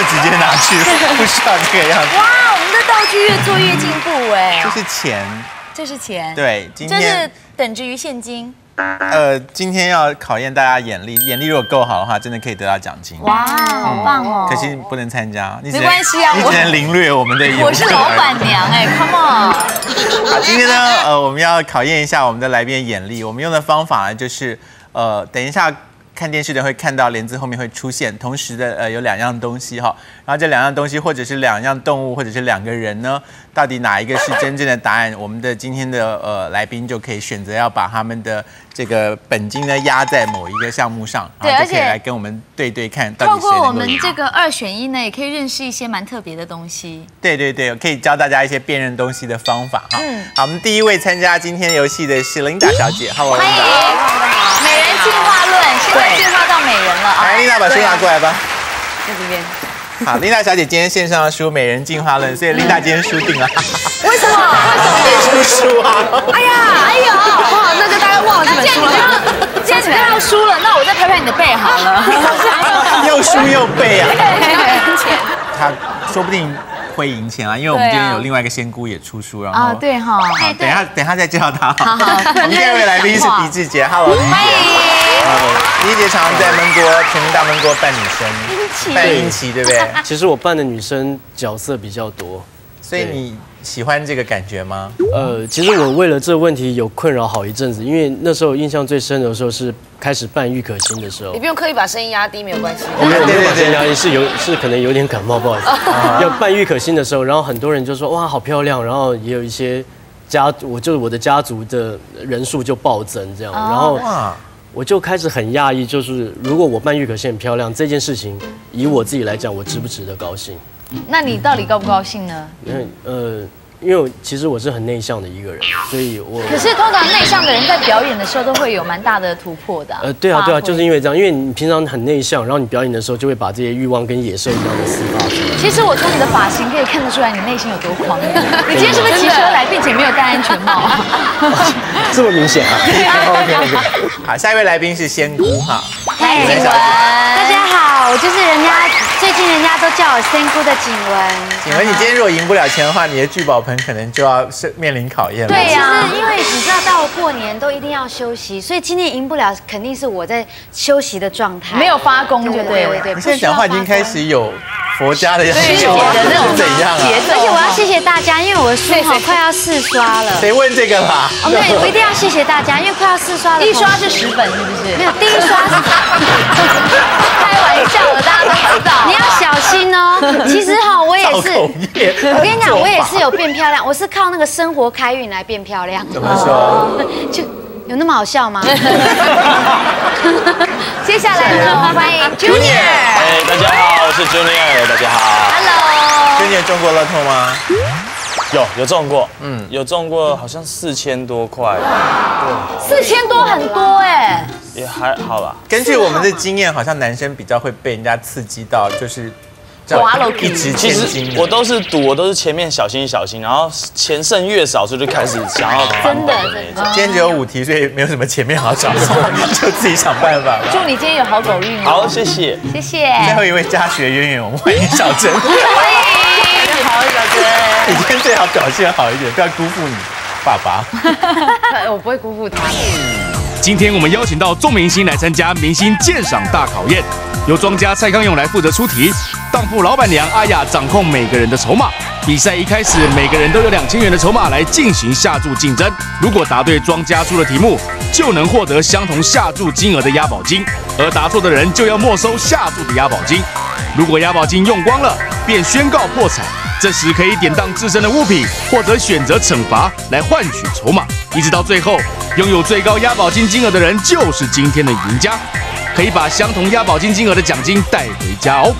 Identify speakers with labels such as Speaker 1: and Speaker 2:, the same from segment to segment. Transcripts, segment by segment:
Speaker 1: 直接拿去，不需要这个样子。
Speaker 2: 哇，我们的道具越做越进步哎。
Speaker 1: 这是钱，
Speaker 2: 这是钱。
Speaker 1: 对，今
Speaker 2: 这
Speaker 1: 天
Speaker 2: 是等值于现金。
Speaker 1: 今天要考验大家眼力，眼力如果够好的话，真的可以得到奖金。
Speaker 2: 哇，好棒哦！
Speaker 1: 可惜不能参加，
Speaker 2: 没关系啊，
Speaker 1: 你只能领略我们的。
Speaker 2: 我是老板娘哎 ，Come on！
Speaker 1: 好，今天呢，我们要考验一下我们的来宾的眼力。我们用的方法呢，就是等一下看电视的会看到帘子后面会出现，同时的有2样东西哈，然后这2样东西或者是2样动物或者是2个人呢，到底哪一个是真正的答案？我们的今天的来宾就可以选择要把他们的这个本金呢压在某一个项目上，
Speaker 2: 对，
Speaker 1: 然后就可以来跟我们对看，到底谁能够赢。
Speaker 2: 透过我们这个2选1呢，也可以认识一些蛮特别的东西。
Speaker 1: 对，可以教大家一些辨认东西的方法哈。好，我们第一位参加今天游戏的是Linda小姐，欢迎。
Speaker 2: 美人进化论，现在进化到美人了啊！
Speaker 1: 来，Linda把书拿过来吧。
Speaker 2: 在这边。
Speaker 1: 好，Linda小姐今天线上的书《美人进化论》，所以Linda今天输定了。
Speaker 2: 为什么？
Speaker 1: 没出书啊！
Speaker 2: 哎呦，哇，那就大概忘了这本书了。既然你要输了，那我再拍拍你的背好了。
Speaker 1: 又输又背啊！他说不定会赢钱啊，因为我们今天有另外一个仙姑也出书，然后
Speaker 2: 对哈，
Speaker 1: 等一下再介绍他。
Speaker 2: 好，
Speaker 1: 我们第2位来宾是狄志杰 ，Hello， 狄志杰。狄志杰常常在全民大闷锅扮女生，扮殷琦，对不对？
Speaker 3: 其实我扮的女生角色比较多，
Speaker 1: 所以你喜欢这个感觉吗？
Speaker 3: 其实我为了这个问题有困扰好一阵子，因为那时候印象最深的时候是开始扮郁可欣的时候。
Speaker 4: 你不用刻意把声音压低，没有关系。
Speaker 3: 我没有把声音压低，是可能有点感冒，不好意思。要扮郁可欣的时候，然后很多人就说哇好漂亮，然后也有一些我的家族的人数就暴增这样，然后我就开始很讶异，就是如果我扮郁可欣很漂亮这件事情，以我自己来讲，我值不值得高兴？
Speaker 2: 那你到底高不高兴呢？
Speaker 3: 因为其实我是很内向的一个人，所以
Speaker 2: 可是通常内向的人在表演的时候都会有蛮大的突破的。
Speaker 3: 对啊，就是因为这样，因为你平常很内向，然后你表演的时候就会把这些欲望跟野兽一样的释放出来。
Speaker 2: 其实我从你的发型可以看得出来你内心有多狂野。你今天是不是骑车来，并且没有戴安全帽？
Speaker 3: 这么明显啊
Speaker 1: ？OK， 好，下一位来宾是仙姑哈。
Speaker 2: 嗨，景文，
Speaker 5: 大家好，我就是最近人家都叫我仙姑的景文。
Speaker 1: 景文，你今天如果赢不了钱的话，你的聚宝盆可能就要面临考验了。
Speaker 5: 对呀，因为你知道到了过年都一定要休息，所以今天赢不了，肯定是我在休息的状态，
Speaker 2: 没有发功就对了。
Speaker 1: 你现在讲话已经开始有佛家的样子，
Speaker 2: 的那种
Speaker 1: 怎样啊？
Speaker 5: 而且我要谢谢大家，因为我的书快要4刷了。
Speaker 1: 谁问这个啦？
Speaker 5: 对，我一定要谢谢大家，因为快要4刷了。
Speaker 2: 1刷是10本，是不是？
Speaker 5: 没有，第1刷是。
Speaker 2: 开玩笑的，大家都知道。
Speaker 5: 你要小心哦。其实我也是，我跟你讲，我也是有变漂亮，我是靠那个生活开运来变漂亮。
Speaker 1: 怎么说？
Speaker 5: 就有那么好笑吗？
Speaker 2: 接下来呢，欢迎 Junior。
Speaker 6: 大家好，我是 Junior， 大家好。
Speaker 1: Hello。Junior 中过乐透吗？
Speaker 6: 有中过，有中过，好像4000多块。
Speaker 2: 对，4000多很多哎。
Speaker 6: 也还好啦。
Speaker 1: 根据我们的经验，好像男生比较会被人家刺激到，就是一掷千金。
Speaker 6: 其实我都是赌，我都是前面小心小心，然后钱剩越少，所以就开始想要翻本的那种。
Speaker 1: 今天只有5题，所以没有什么前面好找，就自己想办法。
Speaker 2: 祝你今天有好狗运。
Speaker 6: 好，谢谢，
Speaker 2: 谢谢。
Speaker 1: 最后一位家学渊源，我们欢迎小珍。
Speaker 2: 欢迎，好，小珍。
Speaker 1: 你今天最好表现好一点，不要辜负你爸爸。
Speaker 4: 我不会辜负他。
Speaker 7: 今天我们邀请到众明星来参加明星鉴赏大考验，由庄家蔡康永来负责出题，当铺老板娘阿雅掌控每个人的筹码。比赛一开始，每个人都有2000元的筹码来进行下注竞争。如果答对庄家出的题目，就能获得相同下注金额的押宝金，而答错的人就要没收下注的押宝金。如果押宝金用光了，便宣告破产。这时可以典当自身的物品，或者选择惩罚来换取筹码，一直到最后，拥有最高押宝金金额的人就是今天的赢家，可以把相同押宝金金额的奖金带回家哦。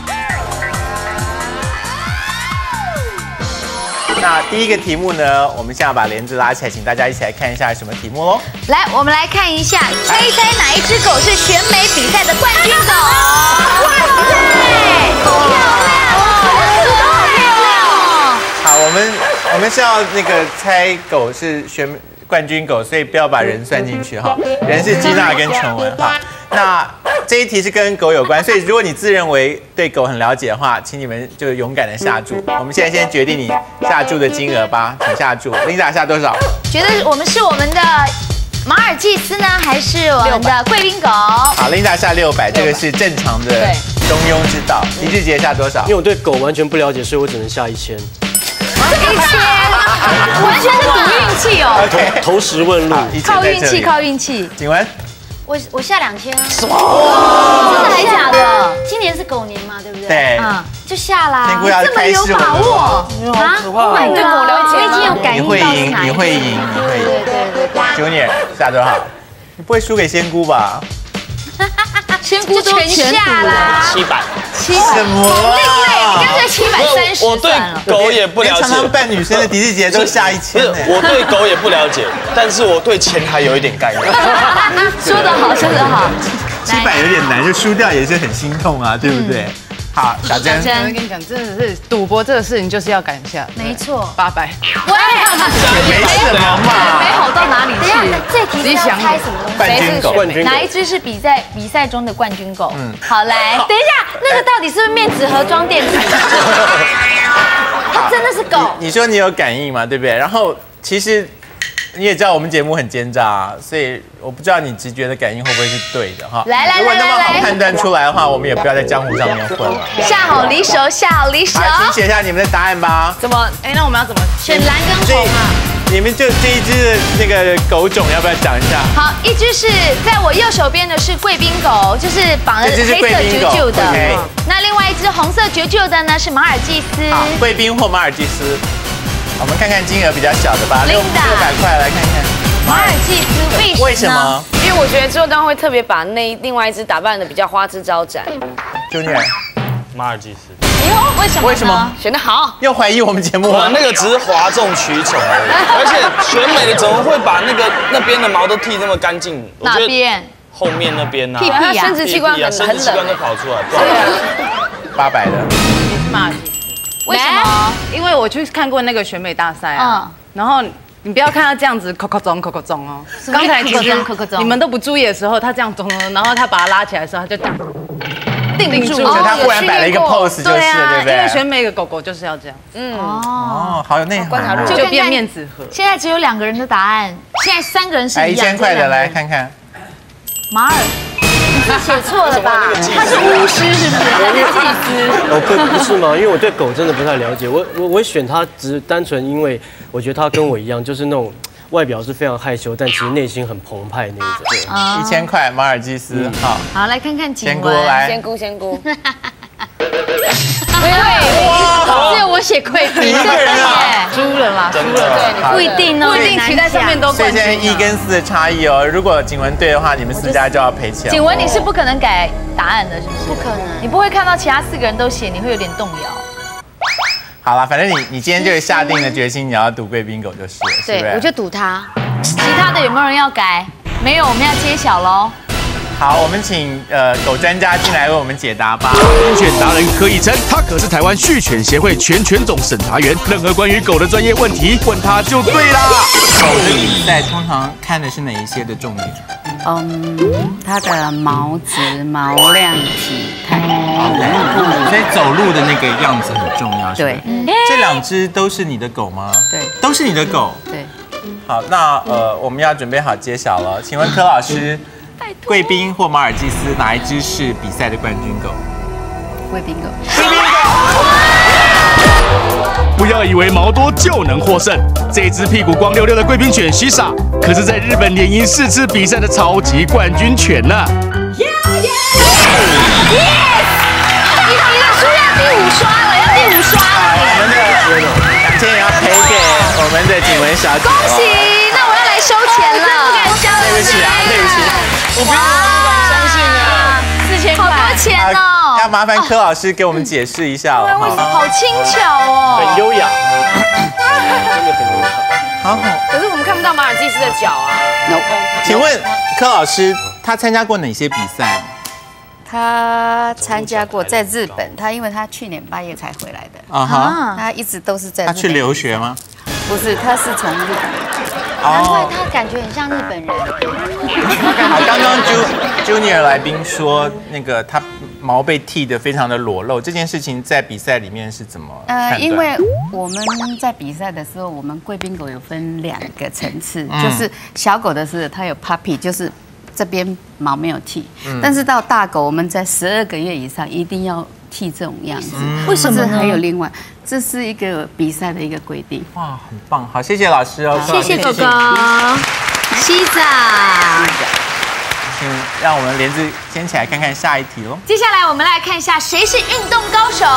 Speaker 1: 那第一个题目呢，我们现在把帘子拉起来，请大家一起来看一下什么题目喽。
Speaker 2: 来，我们来看一下，猜一猜哪一只狗是选美比赛的冠军狗？哇塞，好漂亮哦！
Speaker 1: 好，我们是要那个猜狗是选冠军狗，所以不要把人算进去哈。人是基娜跟琼文哈。 那这一题是跟狗有关，所以如果你自认为对狗很了解的话，请你们就勇敢的下注。我们现在先决定你下注的金额吧，请下注。Linda下多少？
Speaker 5: 觉得我们是我们的马尔济斯呢，还是我们的贵宾狗？
Speaker 1: 好，Linda下600，这个是正常的中庸之道。李志杰下多少？
Speaker 3: 因为我对狗完全不了解，所以我只能下1000。
Speaker 5: 1000，完全是赌运气哦。
Speaker 3: 投石问路，
Speaker 5: 靠运气，靠运气。
Speaker 1: 景文，
Speaker 5: 我下2000啊！真的还假的？今年是狗年嘛，对不对？
Speaker 1: 对，
Speaker 5: 就下啦。
Speaker 1: 天姑要开始
Speaker 5: 把握啊！
Speaker 4: 你对狗了解，
Speaker 5: 我已经有感应到是哪一个。
Speaker 1: 你会赢。对。Junior 下多少？你不会输给仙姑吧？
Speaker 5: 仙姑都全下啦
Speaker 6: 700。
Speaker 1: 什么？
Speaker 5: 你干脆730
Speaker 6: 我对狗也不了解，
Speaker 1: 常常扮女生的狄志杰都下1000。
Speaker 6: 我对狗也不了解，但是我对钱还有一点概念。
Speaker 5: 说得好，说得好。
Speaker 1: 700有点难，就输掉也是很心痛啊，对不对？好，小珍，
Speaker 4: 我跟你讲，真的是赌博这个事情就是要赶一下。
Speaker 5: 没错
Speaker 4: ，800。
Speaker 5: 喂，
Speaker 1: 没什么嘛，
Speaker 4: 没好到哪里去。
Speaker 5: 这题是要猜什么东西？
Speaker 1: 冠军狗，
Speaker 5: 哪一只是比赛中的冠军狗？好，来，等一下，那个到底是不是面纸盒装电池？它真的是狗。
Speaker 1: 你说你有感应嘛，对不对？然后其实你也知道我们节目很奸诈，所以我不知道你直觉的感应会不会是对的哈。
Speaker 5: 来，
Speaker 1: 如果那么好判断出来的话，我们也不要在江湖上面混了。
Speaker 5: 下好离手，下好离手。
Speaker 1: 来，请写下你们的答案吧。
Speaker 4: 怎么？哎，那我们要怎么
Speaker 5: 选蓝跟红啊？
Speaker 1: 你们就这一只的那个狗种要不要讲一下？
Speaker 5: 好，一只是在我右手边的是贵宾狗，就是绑了黑色啾啾的。那另外一只红色啾啾的呢是马尔济斯。
Speaker 1: 好，贵宾或马尔济斯。我们看看金额比较小的吧，600块来看看。
Speaker 5: 马尔济斯
Speaker 1: 为什么？
Speaker 4: 因为我觉得之后当然会特别把另外一只打扮的比较花枝招展。
Speaker 1: Junior，
Speaker 6: 马尔济斯。
Speaker 5: 为什么？
Speaker 1: 为什么？
Speaker 4: 选得好。
Speaker 1: 又怀疑我们节目
Speaker 6: 吗？那个只是哗众取宠而已，而且选美的怎么会把那边的毛都剃那么干净？
Speaker 5: 哪边？
Speaker 6: 后面那边啊。
Speaker 5: 屁屁啊！
Speaker 4: 生殖器官很冷。
Speaker 6: 生殖器官都跑出来。
Speaker 1: 800的。
Speaker 4: 也是马尔济斯。为什么？因为我去看过那个选美大赛啊，然后你不要看他这样子口口中哦。刚才其实你们都不注意的时候，他这样中，然后他把他拉起来的时候，他就这样定住。
Speaker 1: 所以他忽然摆了一个 pose 就是，对不对？
Speaker 4: 因为选美的狗狗就是要这样。
Speaker 1: 哦，好有内涵。
Speaker 4: 就变面纸盒。
Speaker 5: 现在只有2个人的答案，现在3个人是一样。
Speaker 1: 1000块的来看看。
Speaker 5: 马尔。写错了吧？他是巫师是不是？他是祭司。
Speaker 3: 哦，不是吗？因为我对狗真的不太了解，我会选它，只是单纯因为我觉得它跟我一样，就是那种外表是非常害羞，但其实内心很澎湃那一种。
Speaker 1: 1000块，马尔济斯。
Speaker 5: 好，来看看
Speaker 1: 仙姑来。
Speaker 4: 仙姑。
Speaker 5: 只有我写贵宾，
Speaker 1: 一个人啊，
Speaker 4: 输了啦，输了。
Speaker 5: 对，不一定哦，
Speaker 4: 不一定骑在上面都。
Speaker 1: 所以现在1跟4的差异哦。如果景文对的话，你们4家就要赔钱。
Speaker 5: 景文，你是不可能改答案的，是不是？
Speaker 2: 不可能，
Speaker 5: 你不会看到其他4个人都写，你会有点动摇。
Speaker 1: 好了，反正你今天就下定了决心，你要赌贵宾狗就是了，是不是？
Speaker 2: 对，我就赌它。
Speaker 5: 其他的有没有人要改？没有，我们要揭晓喽。
Speaker 1: 好，我们请狗专家进来为我们解答吧。
Speaker 7: 犬选达人可以称，他可是台湾畜犬协会全犬种审查员，任何关于狗的专业问题，问他就对啦。
Speaker 1: 狗的比赛通常看的是哪一些的重点？
Speaker 8: 它的毛质、毛量、体态。
Speaker 1: 所以走路的那个样子很重要，是吧？
Speaker 8: 对。
Speaker 1: 这2只都是你的狗吗？
Speaker 8: 对，
Speaker 1: 都是你的狗。
Speaker 8: 对。
Speaker 1: 好，那我们要准备好揭晓了。请问柯老师，贵宾或马尔济斯哪一只是比赛的冠军狗？
Speaker 8: 贵宾狗。
Speaker 7: 不要以为毛多就能获胜，这只屁股光溜溜的贵宾犬西莎，可是在日本联谊4次比赛的超级冠军犬呢。
Speaker 5: 你的书要第5刷了，要第5刷了。
Speaker 1: 我们的2000元要赔给我们的景文小姐。
Speaker 5: 恭喜！那我要来收钱了。不敢交了。
Speaker 1: 对不起啊，对不起。
Speaker 6: 我不相信啊
Speaker 5: ，4000块，好多钱哦。
Speaker 1: 要麻烦柯老师给我们解释一下了。
Speaker 5: 好轻巧哦，
Speaker 3: 很优雅，真的很优雅。
Speaker 1: 好。
Speaker 4: 可是我们看不到马尔济斯的脚啊。
Speaker 1: 请问柯老师，他参加过哪些比赛？
Speaker 8: 他参加过在日本，因为他去年8月才回来的。
Speaker 1: 啊哈。
Speaker 8: 他一直都是在。
Speaker 1: 他去留学吗？
Speaker 8: 不是，他是从日本。
Speaker 5: 难怪他感觉很像日本人。
Speaker 1: 好，刚刚 Junior 来宾说那个他毛被剃得非常的裸露，这件事情在比赛里面是怎么判断？
Speaker 8: 因为我们在比赛的时候，我们贵宾狗有分2个层次，就是小狗的是它有 puppy， 就是这边毛没有剃，但是到大狗，我们在12个月以上一定要剃这种样子。
Speaker 5: 为什么呢？
Speaker 8: 还有另外，这是一个比赛的一个规定。
Speaker 1: 哇，很棒，好，谢谢老师哦，
Speaker 5: 谢谢狗狗，西长。
Speaker 1: 请让我们帘子掀起来看看下一题喽。
Speaker 5: 接下来我们来看一下谁是运动高手。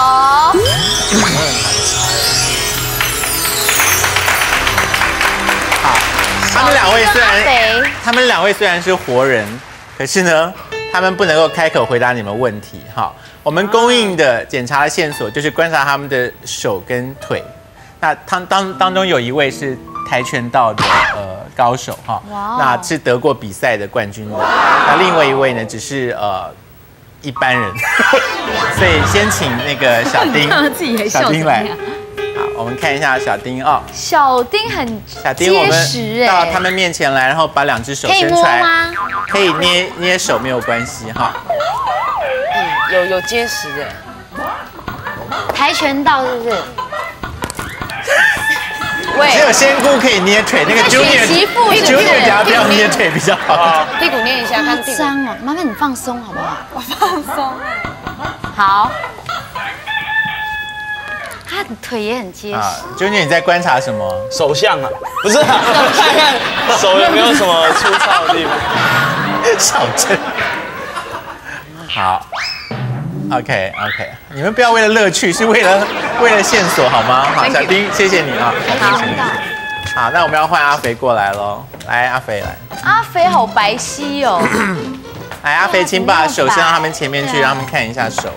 Speaker 1: 好，他们两位虽然是活人，可是呢，他们不能够开口回答你们问题。好，我们供应的检查的线索就是观察他们的手跟腿。那当中有一位是跆拳道的高手哈，那是得过比赛的冠军的。那另外一位呢，只是一般人，所以先请那个小丁来。好，我们看一下小丁哦。
Speaker 5: 小丁很结实
Speaker 1: 到他们面前来，然后把2只手伸出来，可以捏手没有关系哈。
Speaker 9: 有结实的。
Speaker 5: 跆拳道是不是？
Speaker 1: 只有仙姑可以捏腿，那个 Junior 只要不要捏腿比较好。
Speaker 9: 屁股捏一下，看屁股。
Speaker 5: 脏哦，麻烦你放松好不好？
Speaker 9: 我放松
Speaker 5: 好。他的腿也很结实。
Speaker 1: Junior 你在观察什么？
Speaker 6: 手相啊，不是啊，看看手有没有什么粗糙的地方。
Speaker 1: 小郑。好。OK， 你们不要为了乐趣，是为了线索好吗？好，小丁，谢谢你啊。好，那我们要换阿肥过来喽。来，阿肥来。
Speaker 5: 阿肥好白皙哦。
Speaker 1: 来，阿肥，请把手伸到他们前面去，让他们看一下手。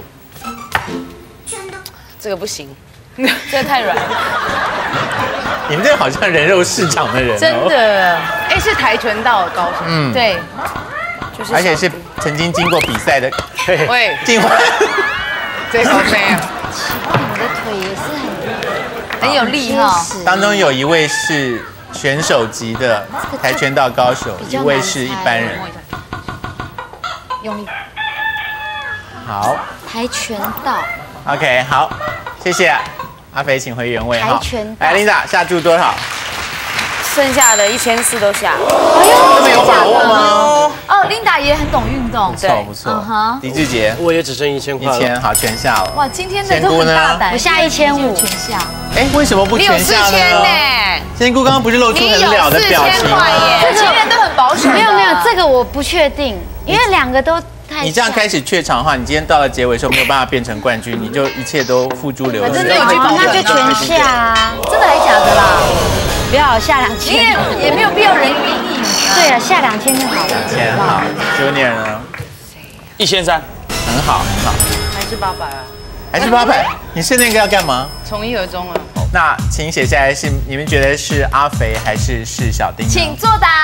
Speaker 9: 这个不行，这个太软。
Speaker 1: 你们这好像人肉市场的人。
Speaker 4: 真的，是跆拳道的高手。对。
Speaker 1: 而且是曾经经过比赛的，
Speaker 4: 喂，
Speaker 1: 进化，
Speaker 4: 这口飞啊！
Speaker 5: 你的腿也是
Speaker 4: 很有力哈。
Speaker 1: 当中有一位是选手级的跆拳道高手，一位是一般人。
Speaker 5: 用力。
Speaker 1: 好。
Speaker 5: 跆拳道。
Speaker 1: OK， 好，谢谢阿肥，请回原位哈。
Speaker 5: 跆拳道。
Speaker 1: 来，Linda下注多少？
Speaker 9: 剩下的1400都下。
Speaker 5: 哎呦，
Speaker 1: 这么有把握吗？
Speaker 5: 哦 ，Linda 也很懂运动，
Speaker 1: 不错。狄志杰，
Speaker 3: 我也只剩1000块。
Speaker 1: 1000，好，全下了。
Speaker 5: 哇，今天的都很大胆，我下1500全下。
Speaker 1: 为什么不全下呢？
Speaker 9: 你有4000呢？
Speaker 1: 仙姑刚刚不是露出很了的表情吗？
Speaker 5: 这前面都很保守。没有，这个我不确定，因为2个都太。
Speaker 1: 你这样开始怯场的话，你今天到了结尾的时候没有办法变成冠军，你就一切都付诸流水。
Speaker 5: 那就全下啊！真的还假的啦？不要下2000，
Speaker 4: 也没有必要人云亦云。
Speaker 5: 对了，下2000就好了。
Speaker 1: 2000好。Junior 呢
Speaker 6: ？1300，
Speaker 1: 很好。
Speaker 4: 还是800啊？
Speaker 1: 还是800？你剩那个要干嘛？
Speaker 4: 从一而终啊。
Speaker 1: 那请写下来，是你们觉得是阿肥还是小丁？
Speaker 5: 请作答。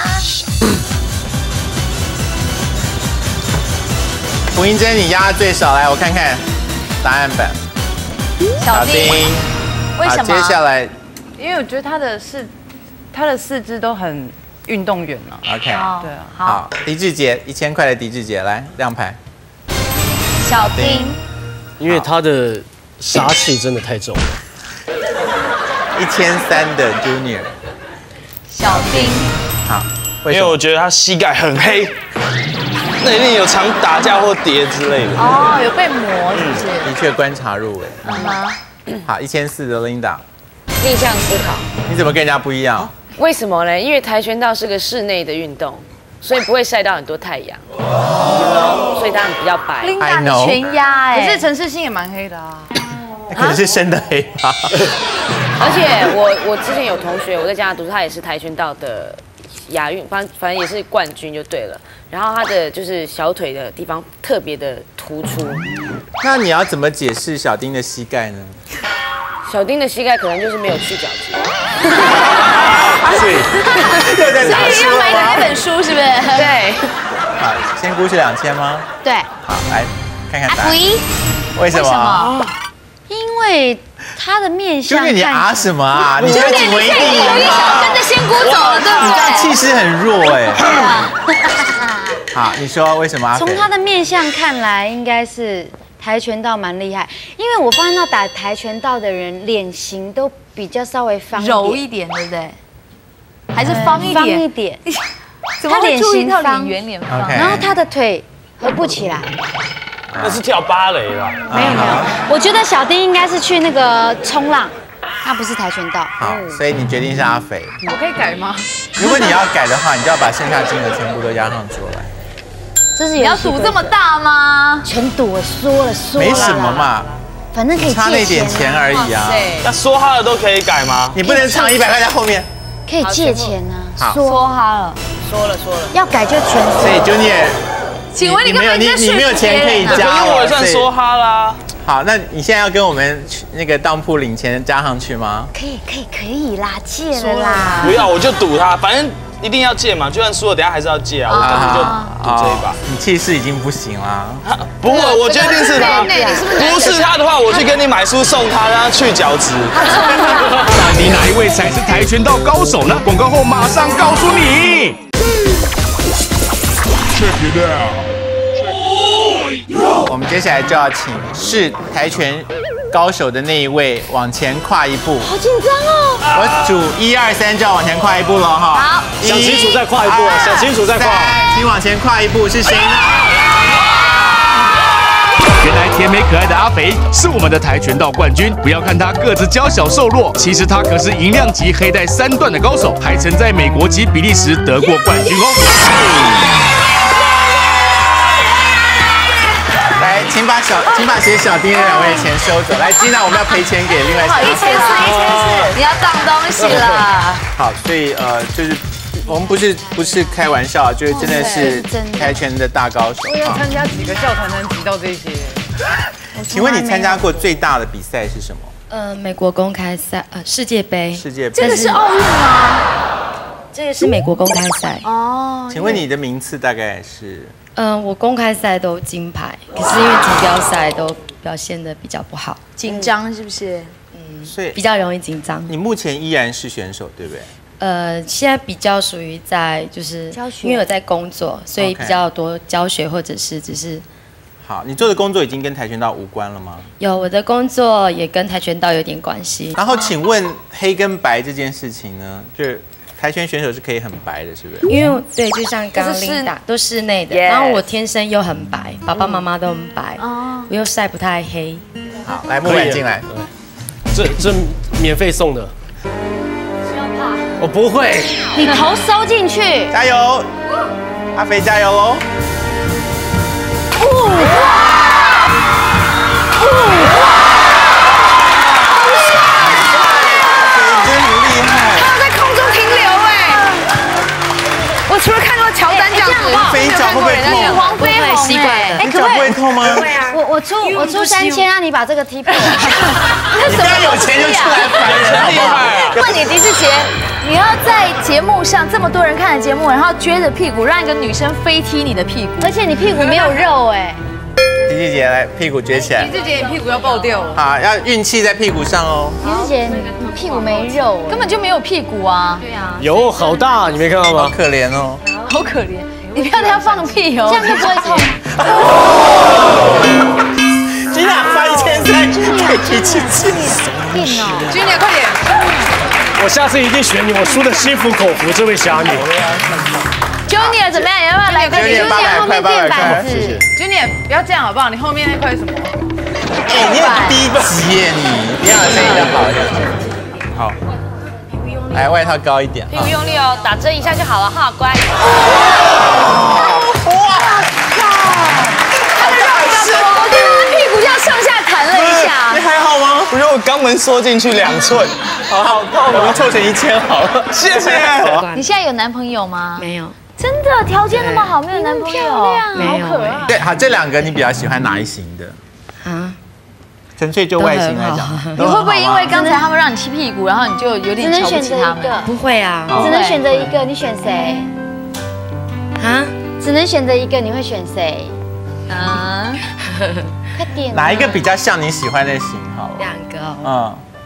Speaker 1: 胡英珍，你压的最少，来我看看答案本。
Speaker 5: 小丁，为什么？
Speaker 1: 接下来。
Speaker 4: 因为我觉得他的四肢都很运动员了。
Speaker 1: OK，
Speaker 4: 对啊。
Speaker 1: 好，狄志杰1000块的狄志杰来亮牌。
Speaker 5: 小丁，
Speaker 3: 因为他的杀气真的太重了。
Speaker 1: 1300的 Junior。
Speaker 5: 小丁。
Speaker 1: 好，
Speaker 6: 因为我觉得他膝盖很黑，那一定有常打架或跌之类的。
Speaker 5: 哦，有被磨是不是？
Speaker 1: 的确观察入围。好，1400的 Linda。
Speaker 9: 逆向思考，
Speaker 1: 你怎么跟人家不一样？
Speaker 9: 为什么呢？因为跆拳道是个室内的运动，所以不会晒到很多太阳，所以它比较白。
Speaker 5: Linda 的全压
Speaker 4: 可是陈世新也蛮黑的啊。
Speaker 1: 可能是深的黑吧。
Speaker 9: 而且我之前有同学，我在加拿大读，他也是跆拳道的亚运，反正也是冠军就对了。然后他的就是小腿的地方特别的突出。
Speaker 1: 那你要怎么解释小丁的膝盖呢？
Speaker 9: 小丁的膝盖可能就是没有去角质。
Speaker 1: 所以又在打书
Speaker 5: 又买的那本书是不是？
Speaker 9: 对。
Speaker 1: 好，仙姑是2000吗？
Speaker 5: 对。
Speaker 1: 好，来看看答案。
Speaker 5: 阿肥，
Speaker 1: 为什么？
Speaker 5: 因为他的面相，
Speaker 1: 就是你啊什么啊？你现在紧为一定
Speaker 5: 有点想要跟着仙姑走了，对不对？
Speaker 1: 你这样气势很弱哎。对啊。好，你说为什么阿肥？
Speaker 5: 从他的面相看来，应该是跆拳道蛮厉害，因为我发现到打跆拳道的人脸型都比较稍微方
Speaker 2: 柔一点，对不对？还是方一点？
Speaker 5: 方一点。
Speaker 2: 他脸型到脸圆脸方，
Speaker 5: 然后他的腿合不起来。
Speaker 6: 那是跳芭蕾啦。
Speaker 5: 没有，我觉得小丁应该是去那个冲浪，他不是跆拳道。
Speaker 1: 好，所以你决定是阿肥。
Speaker 4: 我可以改吗？
Speaker 1: 如果你要改的话，你就要把剩下金额全部都押上桌来。
Speaker 5: 这是
Speaker 2: 你要赌这么大吗？
Speaker 5: 全赌了，说了。
Speaker 1: 没什么嘛，
Speaker 5: 反正可以
Speaker 1: 差那点钱而已啊。
Speaker 6: 那说哈的都可以改吗？
Speaker 1: 你不能藏100块在后面。
Speaker 5: 可以借钱啊。
Speaker 2: 说哈了，
Speaker 9: 说了，
Speaker 5: 要改就全说。
Speaker 1: 所以Junior。
Speaker 2: 请问你干嘛在
Speaker 1: 你没有钱可以加，
Speaker 6: 我也算说哈啦。
Speaker 1: 好，那你现在要跟我们那个当铺领钱加上去吗？
Speaker 5: 可以啦，借了啦。
Speaker 6: 不要，我就赌他，反正一定要借嘛，就算输了，等下还是要借啊。我根本就赌这一把。
Speaker 1: 你气势已经不行啦。
Speaker 6: 不会，我决定是他。不是他的话，我去跟你买书送他，让他去角质。
Speaker 7: 到底哪一位才是跆拳道高手呢？广告后马上告诉你。
Speaker 1: 我们接下来就要请是跆拳高手的那一位往前跨一步。
Speaker 5: 好紧张哦！
Speaker 1: 我数1、2、3就要往前跨一步了哈。
Speaker 2: 好，
Speaker 3: 想清楚再跨一步，想清楚再跨。
Speaker 1: 请往前跨一步，是谁呢？
Speaker 7: 原来甜美可爱的阿肥是我们的跆拳道冠军。不要看他个子娇小瘦弱，其实他可是银量级黑带3段的高手，还曾在美国及比利时得过冠军哦。
Speaker 1: 来，请把写小丁的2位的钱收走。来，吉娜，我们要赔钱给另外3位。
Speaker 2: 1400，你要当东西了。
Speaker 1: 好，所以就是我们不是开玩笑，就是真的是跆拳的大高手。
Speaker 4: 我要参加几个校团能集到这些？
Speaker 1: 请问你参加过最大的比赛是什么？
Speaker 10: 美国公开赛，世界杯。
Speaker 1: 世界杯。
Speaker 2: 这个是奥运吗？
Speaker 10: 这个是美国公开赛。
Speaker 2: 哦。
Speaker 1: 请问你的名次大概是？
Speaker 10: 我公开赛都金牌，可是因为锦标赛都表现得比较不好，
Speaker 2: 紧张是不是？
Speaker 1: 所以
Speaker 10: 比较容易紧张。
Speaker 1: 你目前依然是选手，对不对？
Speaker 10: 现在比较属于在就是因为我在工作，所以比较多教学或者是只是。
Speaker 1: 好，你做的工作已经跟跆拳道无关了吗？
Speaker 10: 有，我的工作也跟跆拳道有点关系。
Speaker 1: 然后请问黑跟白这件事情呢，就是跆拳选手是可以很白的，是不是？
Speaker 10: 因为对，就像刚刚Linda都室内的，然后我天生又很白，爸爸妈妈都很白，我又晒不太黑。
Speaker 1: 好，来木板进来，
Speaker 3: 这免费送的。我不会。
Speaker 5: 你头收进去，
Speaker 1: 加油，阿肥加油喽！
Speaker 2: 我除了看过乔丹这样子，
Speaker 1: 飞脚会不会痛？
Speaker 5: 黄飞鸿哎，
Speaker 1: 你脚不会痛吗？
Speaker 5: 会啊。我出3000，让你把这个踢破。
Speaker 1: 你不要有钱就出来反人厉害。
Speaker 2: 问你狄志杰，你要在节目上这么多人看的节目，然后撅着屁股让一个女生飞踢你的屁股，
Speaker 5: 而且你屁股没有肉哎。
Speaker 1: 狄志杰来，屁股撅起来。
Speaker 4: 狄志杰，你屁股要爆掉了。
Speaker 1: 好，要运气在屁股上哦。
Speaker 5: 狄志杰，你屁股没肉，
Speaker 2: 根本就没有屁股啊。
Speaker 5: 对啊。
Speaker 3: 有好大，你没看到吗？
Speaker 1: 好可怜哦。
Speaker 2: 好可怜，你不要给他放屁哦，
Speaker 5: 这样就不会痛。
Speaker 1: 吉娜发1300，可以提起气。
Speaker 5: 硬哦。
Speaker 4: 君姐快点。
Speaker 3: 我下次一定选你，我输的心服口服，这位侠女。
Speaker 2: Junior 怎么样？要不要来个
Speaker 1: Junior 后面垫板
Speaker 5: 子？
Speaker 4: Junior 不要这样好不好？你后面那块是什么？
Speaker 1: 哎，你很低级耶你，这样的声音就好一点。好，来外套高一点。
Speaker 9: 屁股用力哦，打针一下就好了哈，乖。
Speaker 2: 哇靠！他的肉比较多，我觉得他屁股这样上下弹了一下。
Speaker 1: 你还好吗？
Speaker 6: 我觉得我肛门缩进去2寸，
Speaker 1: 好痛，我们凑成1000好了，谢谢。
Speaker 2: 你现在有男朋友吗？
Speaker 10: 没有。
Speaker 2: 真的条件那么好，没有男朋友，
Speaker 10: 没有。
Speaker 1: 对，好，这2个你比较喜欢哪一型的？啊？纯粹就外形来讲，
Speaker 2: 你会不会因为刚才他们让你踢屁股，然后你就有点瞧不起他们？
Speaker 10: 不会啊，
Speaker 5: 只能选择一个，你选谁？啊？只能选择一个，你会选谁？啊？快点！
Speaker 1: 哪一个比较像你喜欢的型？好了
Speaker 10: ，2个。
Speaker 1: 嗯，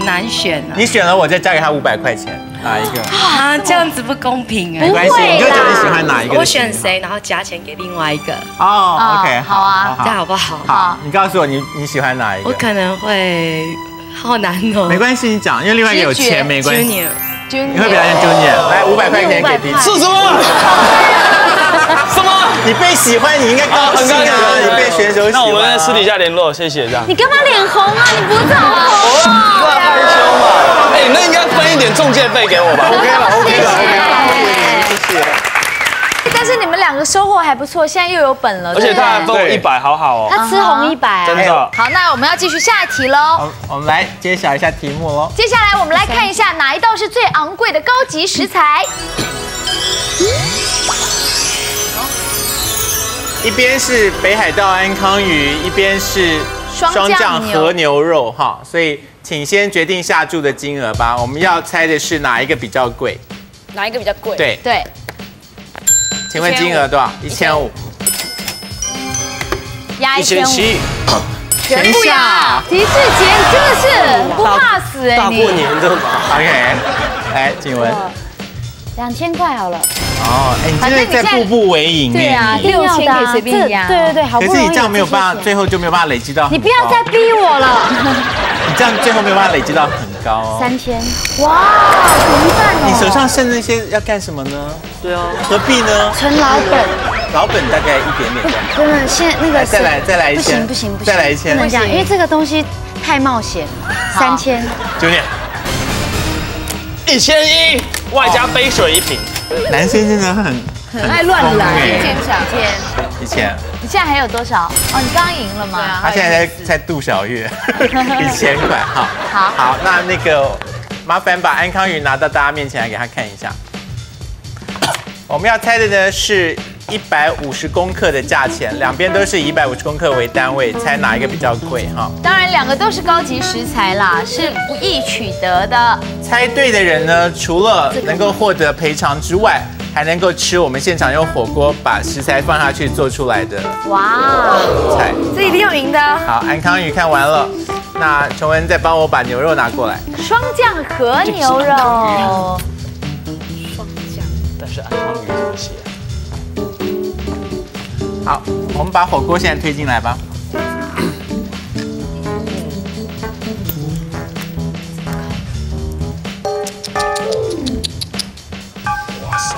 Speaker 10: 难选啊。
Speaker 1: 你选了我，再加给他500块钱，哪一个？
Speaker 10: 啊，这样子不公平哎。
Speaker 1: 没关系，你就讲你喜欢哪一个。
Speaker 10: 我选谁，然后加钱给另外一个。
Speaker 1: 哦 ，OK，
Speaker 5: 好啊，
Speaker 10: 这样好不好？
Speaker 1: 好，你告诉我你喜欢哪一个？
Speaker 10: 我可能会好难哦。
Speaker 1: 没关系，你讲，因为另外一个有钱，没关系。
Speaker 10: Junior，
Speaker 1: 你会比较像 Junior， 来500块钱给弟弟。
Speaker 6: 是什么？什么？
Speaker 1: 你被喜欢，你应该高兴啊！你被选手喜欢。
Speaker 6: 那我们私底下联络，谢谢这样。
Speaker 5: 你干嘛脸红啊？你不是很红吗？
Speaker 6: 不要害羞嘛。哎，那应该分一点中介费给我吧
Speaker 1: ？OK 了，谢谢。
Speaker 5: 但是你们2个收获还不错，现在又有本了。
Speaker 6: 而且他还分我100，好好哦。
Speaker 5: 他吃红100，
Speaker 6: 真的。
Speaker 5: 好，那我们要继续下一题喽。
Speaker 1: 我们来揭晓一下题目喽。
Speaker 5: 接下来我们来看一下哪一道是最昂贵的高级食材。
Speaker 1: 一边是北海道安康鱼，一边是双酱和牛肉哈，所以请先决定下注的金额吧。我们要猜的是哪一个比较贵？
Speaker 9: 哪一个比较贵？
Speaker 5: 对。
Speaker 1: 请问金额多少？1500。
Speaker 5: 压
Speaker 3: 1700。
Speaker 5: 全部压。狄志杰真的是不怕死哎，
Speaker 3: 大过年的嘛。
Speaker 1: OK， 来，请问。
Speaker 5: 2000块好了。
Speaker 1: 哦，哎，你真的在步步为营哎。
Speaker 5: 对啊，6000可以随便压。对，好不容易。
Speaker 1: 可是你这样没有办法，最后就没有办法累积到。
Speaker 5: 你不要再逼我了。
Speaker 1: 你这样最后没有办法累积到很高哦。
Speaker 5: 3000。哇，怎么办哦？
Speaker 1: 你手上剩那些要干什么呢？
Speaker 3: 对啊。
Speaker 1: 何必呢？
Speaker 5: 存老本。
Speaker 1: 老本大概一点点。
Speaker 5: 真的，现在那个
Speaker 1: 再来一千。
Speaker 5: 不行，
Speaker 1: 再来1000。
Speaker 5: 不能这样，因为这个东西太冒险。3000。
Speaker 1: 9点。
Speaker 6: 1001，外加杯水1瓶。
Speaker 1: 男生真的很
Speaker 5: 爱乱来。
Speaker 1: 1000。
Speaker 5: 你现在还有多少？哦，你刚刚赢了吗？
Speaker 1: 他现在在度小月，1000块。好，那个麻烦把安康鱼拿到大家面前来给他看一下。我们要猜的呢是150公克的价钱，两边都是以150公克为单位，猜哪一个比较贵哈？
Speaker 5: 当然2个都是高级食材啦，是不易取得的。猜
Speaker 1: 对的人呢，除了能够获得赔偿之外，还能够吃我们现场用火锅把食材放下去做出来的菜，
Speaker 5: 这一定要赢的。
Speaker 1: 好，安康鱼看完了，那琼文再帮我把牛肉拿过来。
Speaker 5: 双酱和牛肉。
Speaker 6: 双酱，但是安康鱼怎么写？
Speaker 1: 好，我们把火锅现在推进来吧。哇塞！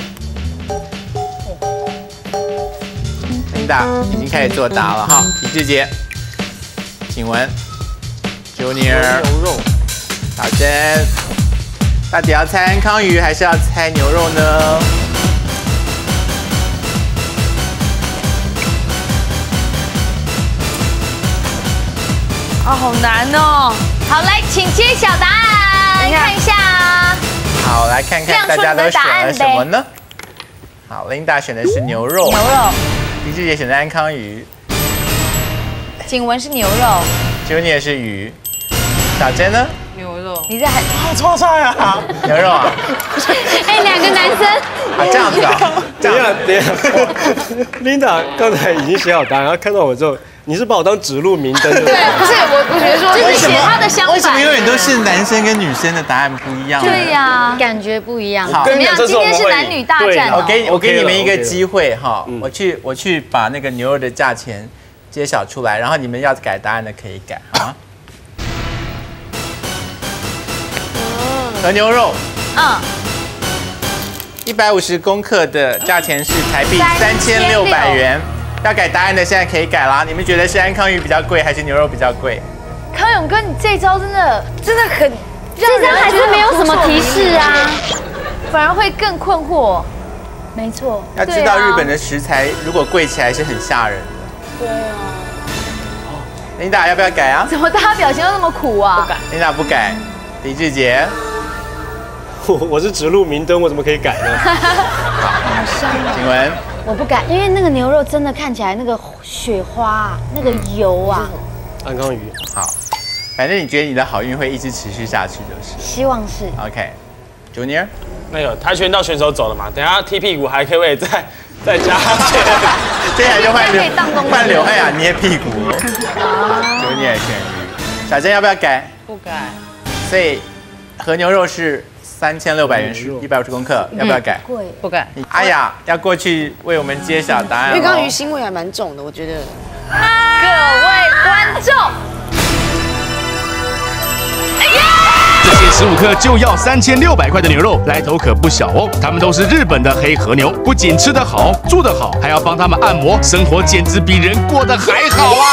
Speaker 1: 琳达已经开始作答了哈，李志杰，请问 Junior
Speaker 3: 牛肉，
Speaker 1: 小珍，到底要猜安康鱼还是要猜牛肉呢？
Speaker 5: 哦，好难哦。好，来，请揭晓答案，看一下。
Speaker 1: 好，来看看大家都选了什么呢？好，Linda 选的是牛肉，李志杰选的安康鱼，
Speaker 5: 景文是牛肉
Speaker 1: ，Junior 是鱼，小珍呢？
Speaker 4: 牛肉。
Speaker 5: 你这还
Speaker 1: 错菜啊？牛肉啊？
Speaker 5: 哎，2个男生。
Speaker 1: 啊，这样子啊？
Speaker 3: 等一下，Linda 刚才已经写好答案，然后看到我之后。你是把我当指路明灯的？
Speaker 5: 对，不是我觉得说就是写他的相反。
Speaker 1: 为什么永远都是男生跟女生的答案不一样？
Speaker 5: 对呀，感觉不一样。怎么样？今天是男女大战。
Speaker 1: 我给你们一个机会哈，我去把那个牛肉的价钱揭晓出来，然后你们要改答案的可以改啊。和牛肉，150公克的价钱是台币3600元。要改答案的现在可以改啦！你们觉得是安康鱼比较贵，还是牛肉比较贵？
Speaker 5: 康永哥，你这招真的很，这招还是没有什么提示啊，反而会更困惑。没错，
Speaker 1: 要知道日本的食材如果贵起来是很吓人的。
Speaker 5: 对啊。
Speaker 1: 琳达要不要改啊？
Speaker 5: 怎么大家表情都那么苦啊？
Speaker 9: 不改。
Speaker 1: 琳达不改，李志杰。
Speaker 3: 我是指路明灯，我怎么可以改呢？
Speaker 5: 好香啊！
Speaker 1: 请问？
Speaker 5: 我不改，因为那个牛肉真的看起来那个雪花、那个油啊。
Speaker 3: 安康鱼。
Speaker 1: 好，反正你觉得你的好运会一直持续下去就是。
Speaker 5: 希望是。
Speaker 1: OK，Junior，
Speaker 6: 那个跆拳道选手走了嘛？等下踢屁股还可以再加钱。
Speaker 1: 接下来就换刘汉雅捏屁股。Junior 选鱼，小珍要不要改？
Speaker 4: 不改。
Speaker 1: 所以和牛肉是3600元，150公克，要不要改？
Speaker 5: 贵，
Speaker 4: 不改。
Speaker 1: 阿雅要过去为我们揭晓答案。
Speaker 9: 因为刚刚鱼腥味还蛮重的，我觉得。
Speaker 5: 各位观众。
Speaker 7: 这些15克就要3600块的牛肉，来头可不小哦。他们都是日本的黑和牛，不仅吃得好、住得好，还要帮他们按摩，生活简直比人过得还好啊！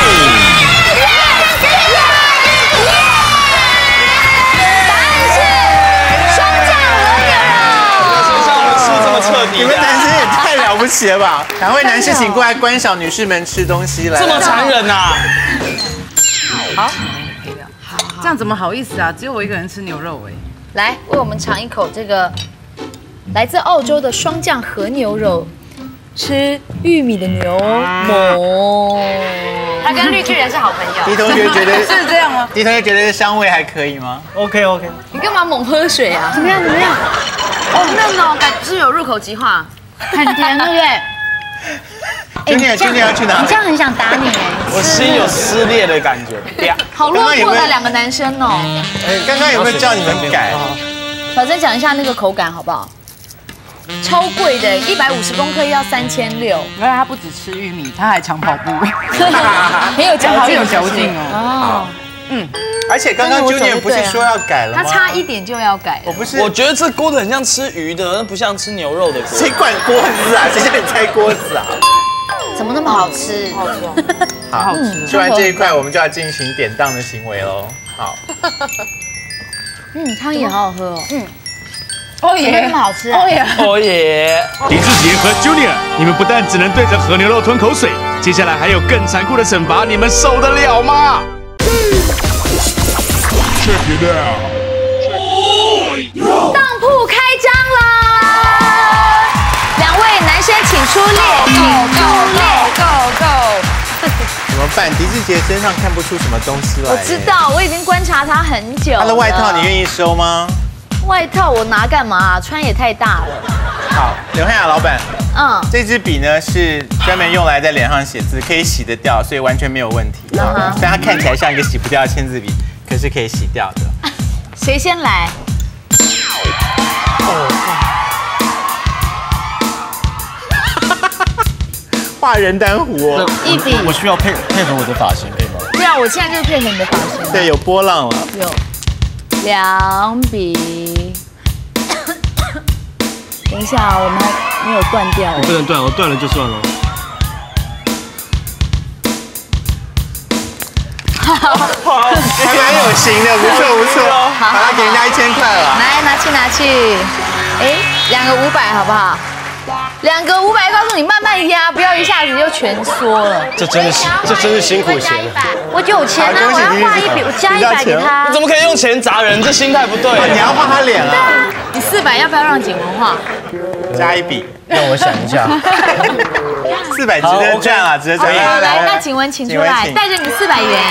Speaker 5: 答案是双酱和牛肉。
Speaker 6: 身上我们吃这么彻底，
Speaker 1: 你们男生也太了不起了吧！2位男士请过来观赏女士们吃东西来。
Speaker 6: 这么残忍呐！
Speaker 4: 好。这样怎么好意思啊？只有我一个人吃牛肉哎！
Speaker 5: 来，为我们尝一口这个来自澳洲的双酱和牛肉，吃玉米的牛某。
Speaker 9: 他跟绿巨人是好朋友。
Speaker 1: 狄同学觉得
Speaker 4: 是这样吗？
Speaker 1: 狄同学觉得香味还可以吗
Speaker 3: OK。
Speaker 5: 你干嘛猛喝水啊？
Speaker 9: 怎么样？哦，嫩哦，感觉是有入口即化，
Speaker 5: 很甜，对不对？
Speaker 1: 今天要去哪？
Speaker 5: 你这样很想打你哎！
Speaker 6: 我心有撕裂的感觉。
Speaker 5: 好落魄的2个男生哦。
Speaker 1: 刚刚有没有叫你们改？
Speaker 5: 小珍讲一下那个口感好不好？超贵的，150公克要3600。
Speaker 4: 原来他不只吃玉米，他还常跑步，
Speaker 5: 很有嚼劲，
Speaker 4: 有嚼劲哦。
Speaker 1: 而且刚刚 Junior 不是说要改了吗？
Speaker 5: 他差一点就要改。
Speaker 1: 我不是，
Speaker 6: 我觉得这锅子很像吃鱼的，那不像吃牛肉的锅。
Speaker 1: 谁管锅子啊？谁叫你拆锅子啊？
Speaker 5: 怎么那么好吃？
Speaker 1: 好吃。吃完这一块，我们就要进行典当的行为喽。好。
Speaker 5: 汤也好好喝哦。
Speaker 4: 哦耶，
Speaker 5: 那么好吃啊！
Speaker 6: 哦耶！
Speaker 7: 狄志杰和 Junior， 你们不但只能对着和牛肉吞口水，接下来还有更残酷的惩罚，你们受得了吗？
Speaker 11: Check it out！
Speaker 5: 当铺开张啦！2位男生请出列，
Speaker 1: 怎么办？狄志杰身上看不出什么东西来。
Speaker 5: 我知道，我已经观察他很久了。
Speaker 1: 他的外套你愿意收吗？
Speaker 5: 外套我拿干嘛？穿也太大了。
Speaker 1: 好，刘汉雅老板，这支笔呢是专门用来在脸上写字，可以洗得掉，所以完全没有问题。虽然它看起来像一个洗不掉的签字笔，可是可以洗掉的。
Speaker 5: 谁先来？
Speaker 1: 画人丹湖哦，
Speaker 5: 一笔。
Speaker 3: 我需要配合我的发型，可以吗？
Speaker 5: 对啊，我现在就是配合你的发型。
Speaker 1: 对，有波浪了。
Speaker 5: 有2笔。等一下，我们还没有断掉。
Speaker 3: 我不能断，我断了就算了。
Speaker 1: 好，还蛮有型的，不错不错。好了，给人家1000块了。
Speaker 5: 来，拿去。哎，2个500好不好？2个500，告诉你慢慢压，不要一下子就全缩了。
Speaker 3: 这真是辛苦钱了。
Speaker 5: 我有钱啊，我要画一笔，我加100给他。
Speaker 6: 你怎么可以用钱砸人？这心态不对。
Speaker 1: 你要画他脸啊？
Speaker 5: 你400要不要让景文画？
Speaker 1: 加1笔，
Speaker 3: 让我想一下。
Speaker 1: 400值得赚啊，值得赚。
Speaker 5: 来，那景文请出来，带着你400元。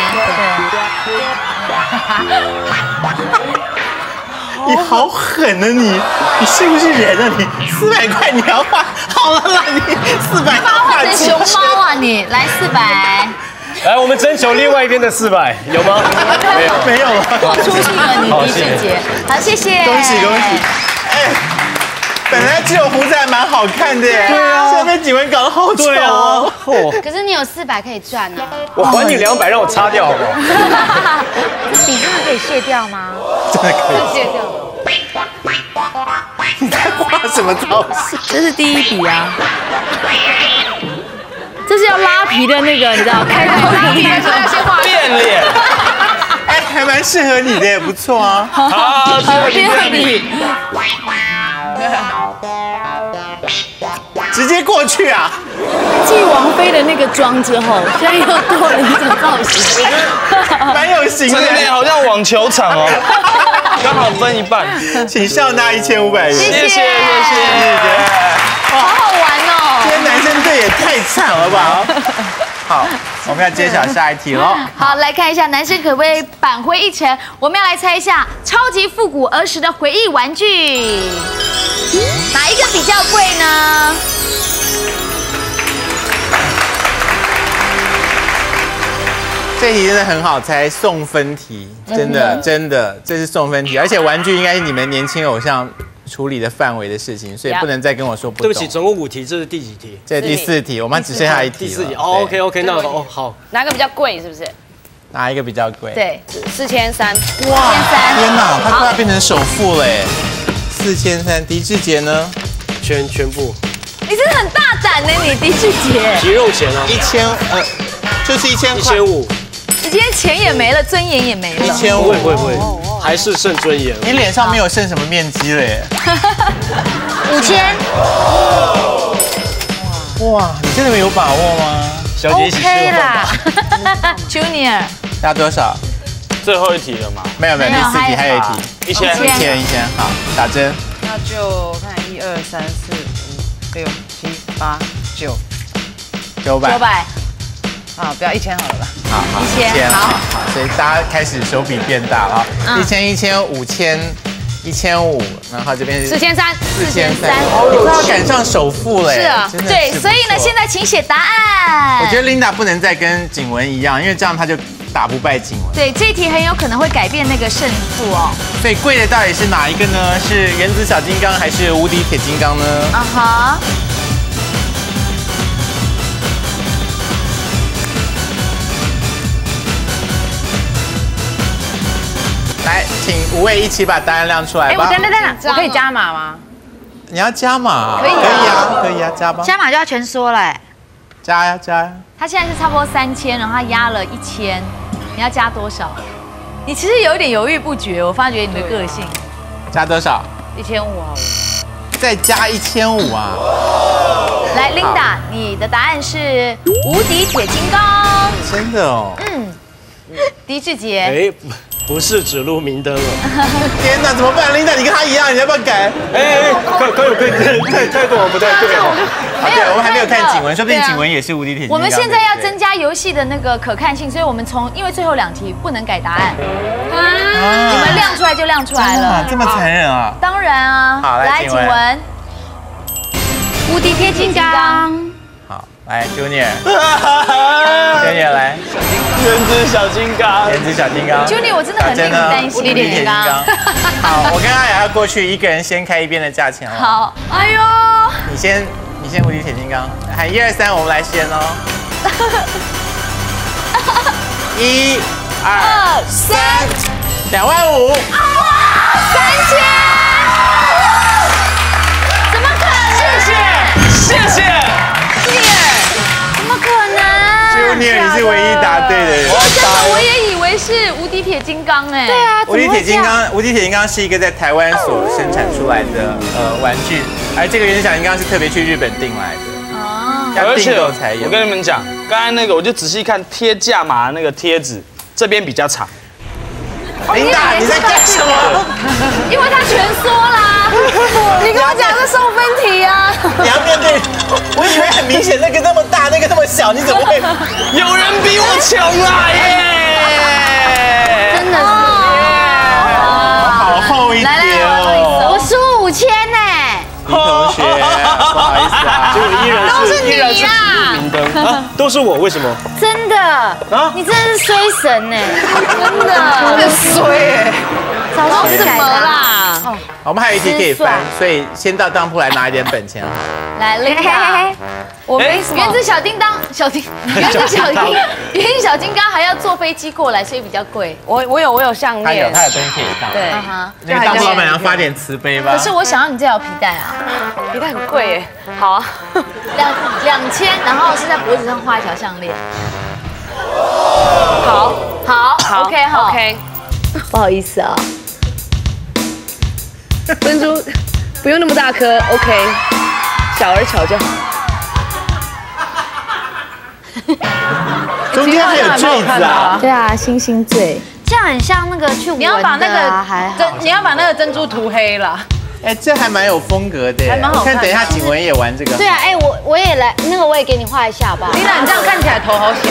Speaker 1: 你好狠啊你！你是不是人啊你？400块你要画，好了啦你400。
Speaker 5: 把我画成熊猫啊你！来400。
Speaker 3: 来，我们征求另外一边的400，有吗？
Speaker 1: 没有了。
Speaker 5: 豁出去了你，狄志杰。好，谢谢。
Speaker 1: 恭喜！哎，本来只有胡子还蛮好看的耶，对啊，现在被景文搞得好丑哦。
Speaker 5: 可是你有400可以赚啊。
Speaker 3: 我还你200，让我擦掉好不好？
Speaker 5: 这笔真的可以卸掉吗？
Speaker 1: 真的可以
Speaker 5: 卸掉。
Speaker 1: 你在画什么造型？
Speaker 5: 这是第1笔啊。这是要拉皮的那个，你知道，开头拉皮的时候要先画
Speaker 6: 变脸。
Speaker 1: 哎，还蛮适合你的，也不错啊。
Speaker 6: 好，
Speaker 5: 第2笔。
Speaker 1: 直接过去啊！
Speaker 5: 继王菲的那个妆之后，现在又多了一种造型，
Speaker 1: 蛮有型的。
Speaker 6: 这个脸好像网球场哦，刚好分一半。
Speaker 1: 请笑纳1500元。
Speaker 6: 谢谢。
Speaker 5: 好好玩哦！
Speaker 1: 今天男生队也太惨了吧！好，我们要揭晓下一题喽。
Speaker 5: 好，来看一下男生可不可以扳回一城？我们要来猜一下超级复古儿时的回忆玩具，哪一个比较贵呢？
Speaker 1: 这题真的很好猜，送分题，真的，这是送分题，而且玩具应该是你们年轻偶像处理的范围的事情，所以不能再跟我说不懂。
Speaker 3: 对不起，总共5题，这是第几题？
Speaker 1: 这是第4题，我们只剩下1题了。
Speaker 3: 第4题。哦 ，OK， 那好。
Speaker 9: 哪个比较贵？是不是？
Speaker 1: 哪一个比较贵？
Speaker 5: 对
Speaker 9: ，4300。
Speaker 1: 哇，天哪，他快要变成首富了耶！4300，狄志杰呢？
Speaker 3: 全部。
Speaker 5: 你真的很大胆呢，你狄志杰。
Speaker 3: 皮肉钱啊
Speaker 1: ，1000，就是1000块。
Speaker 3: 1500。
Speaker 5: 你今天钱也没了，尊严也没了。
Speaker 1: 1500，
Speaker 3: 不会，还是剩尊严。
Speaker 1: 你脸上没有剩什么面积了耶。
Speaker 5: 5000。
Speaker 1: 哇，你真的有把握吗？
Speaker 3: 小姐一起吃了饭吧。
Speaker 5: Junior。
Speaker 1: 加多少？
Speaker 6: 最后一题了吗？
Speaker 1: 没有，第4题还有1题。1000，好，打针。
Speaker 4: 那就看1、2、3、4、5、6、7、8、9，900。啊，不要1000好了吧？
Speaker 1: 好，1000，好，所以大家开始手笔变大了，1000、1000、5000、1500，然后这边是
Speaker 9: 4300，
Speaker 1: 你快要赶上首富了，
Speaker 5: 是啊，对，所以呢，现在请写答案。
Speaker 1: 我觉得 Linda 不能再跟景文一样，因为这样他就打不败景文。
Speaker 5: 对，这一题很有可能会改变那个胜负哦。
Speaker 1: 所以贵的到底是哪一个呢？是原子小金刚还是无敌铁金刚呢？
Speaker 5: 啊哈。
Speaker 1: 来，请5位一起把答案亮出来吧。
Speaker 4: 我等，我可以加码吗？
Speaker 1: 你要加码？
Speaker 4: 可以
Speaker 1: 啊，加吧。
Speaker 5: 加码就要全说了。
Speaker 1: 加呀。
Speaker 5: 他现在是差不多3000，然后他压了1000，你要加多少？你其实有一点犹豫不决，我发觉你的个性。
Speaker 1: 加多少
Speaker 4: ？1500好了。
Speaker 1: 再加1500啊！
Speaker 5: 来 ，Linda，你的答案是无敌铁金刚。
Speaker 1: 真的哦。
Speaker 5: 狄志杰。
Speaker 3: 不是指路明灯了。
Speaker 1: 天哪，怎么办？Linda，你跟他一样，你要不要改？
Speaker 3: 可以，态度不太对哦。
Speaker 1: 对，我们还没有看景文，说不定景文也是无敌铁金刚。
Speaker 5: 我们现在要增加游戏的那个可看性，所以我们因为最后2题不能改答案，你们亮出来就亮出来了。
Speaker 1: 这么残忍啊！
Speaker 5: 当然啊。
Speaker 1: 好，来
Speaker 5: 景文，无敌铁金刚。
Speaker 1: 好，来 Junior 来。
Speaker 6: 原子小金刚。
Speaker 5: Junior， 我真的很令你担心。
Speaker 1: 无敌铁金刚。好，我跟阿雅要过去，一个人先开一边的价钱哦。
Speaker 5: 好，哎呦。
Speaker 1: 你先无敌铁金刚，喊1、2、3，我们来先哦。1、2、3，25000。
Speaker 5: 3000。怎么可能？
Speaker 6: 谢谢。
Speaker 5: 怎么可能
Speaker 1: ？Junior， 你是唯一答对的人。
Speaker 5: 我也以为是无敌铁金刚哎。对啊，
Speaker 1: 无敌铁金刚是一个在台湾所生产出来的玩具，而这个原子小金刚是特别去日本订来的。哦。要订购才有。
Speaker 6: 我跟你们讲，刚才那个我就仔细看贴价码的那个贴纸，这边比较长。
Speaker 1: Linda，你在干什么？
Speaker 5: 因为它全缩啦。你跟我讲是送分题啊。
Speaker 1: 你要面对，我以为很明显，那个那么大，那个那么小，你怎么会？
Speaker 6: 有人比我穷啦耶！
Speaker 5: 真的是。
Speaker 1: 好厚一叠哦。
Speaker 5: 我输5000呢。
Speaker 1: 李同学，不好意思啊，
Speaker 3: 就依然是指路明灯啊，都是我，为什么？
Speaker 5: 真的啊，你真的是衰神呢，真的
Speaker 4: 衰哎，
Speaker 5: 早说什么啦？
Speaker 1: 我们还有一题可以翻，所以先到当铺来拿一点本钱好。
Speaker 5: 来，Linda，我们原子小叮当，原子小金刚还要坐飞机过来，所以比较贵。
Speaker 9: 我有项链，
Speaker 1: 他有东西可以放。
Speaker 5: 对，
Speaker 1: 那个当铺老板娘发点慈悲吧。
Speaker 5: 可是我想要你这条皮带啊，
Speaker 9: 皮带很贵耶。好啊
Speaker 5: ，2000，然后是在脖子上画一条项链。好 ，OK， 不好意思啊。
Speaker 9: 珍珠不用那么大颗 ，OK， 小而巧就好。
Speaker 1: 中间还有坠子啊！
Speaker 5: 对啊，星星坠，这样很像那个去闻的。你要把那个珍珠涂黑了。
Speaker 1: 哎，这还蛮有风格的，
Speaker 5: 还蛮好看。
Speaker 1: 看等一下景文也玩这个。
Speaker 5: 对啊，哎，我也来，那个我也给你画一下吧。
Speaker 4: Linda，你这样看起来头好小。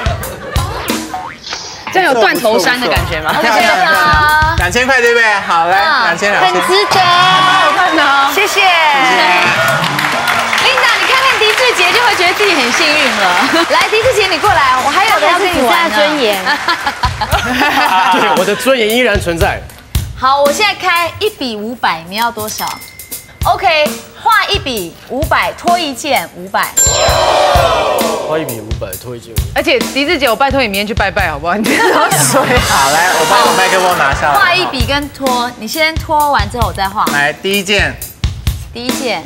Speaker 9: 这样有断头山的感觉吗
Speaker 1: ？2000块对不对？好，来2000。
Speaker 5: 很值得，
Speaker 4: 好看的，
Speaker 5: 谢谢。Linda，你看看狄志杰就会然觉得自己很幸运了。来，狄志杰你过来，我还有的要跟你玩呢。
Speaker 10: 尊严。
Speaker 3: 对，我的尊严依然存在。
Speaker 5: 好，我现在开1比500，你要多少 ？OK， 画1比500，拖一件500。
Speaker 3: 花1比500，拖一件。
Speaker 4: 而且狄志杰，我拜托你明天去拜拜好不好？你这好水。
Speaker 1: 好，来，我把我麦克风拿下来。
Speaker 5: 画1笔跟拖，你先拖完之后我再画。
Speaker 1: 来，第一件，
Speaker 5: 第一件，